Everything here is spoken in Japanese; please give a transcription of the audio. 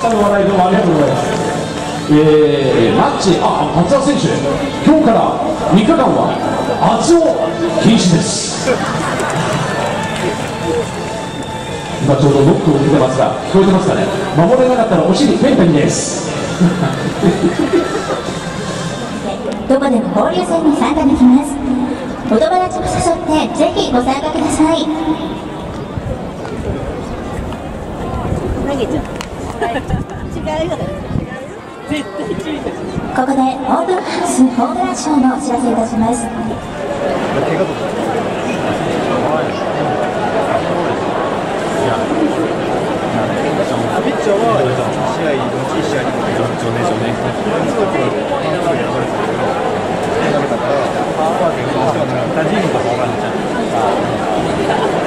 さんの話題どうもありがとうございます。マッチ、松田選手、今日から3日間は圧を禁止です。今ちょうどノックを受けてますが、聞こえてますかね。守れなかったらお尻ペンペンです。 どこでも交流戦に参加できます。お友達も誘ってぜひご参加ください。投げちゃう。違うよ。ここでオープンハウスホームランショーのお知らせいたします。 ピッチャーは試合、どっち試合にも常連少年、すごく半数で選ばれてるけど、投げたから、パーパーでどうしても打順とか分かんないじゃん。